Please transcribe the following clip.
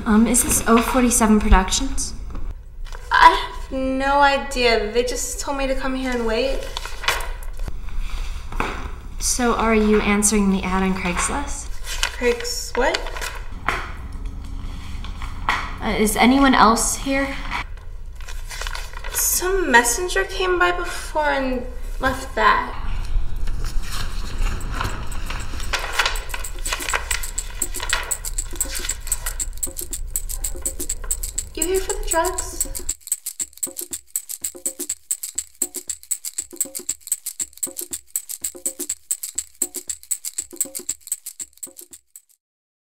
Is this 047 Productions? I have no idea. They just told me to come here and wait. So are you answering the ad on Craigslist? Craig's what? Is anyone else here? Some messenger came by before and left that. You here for the drugs?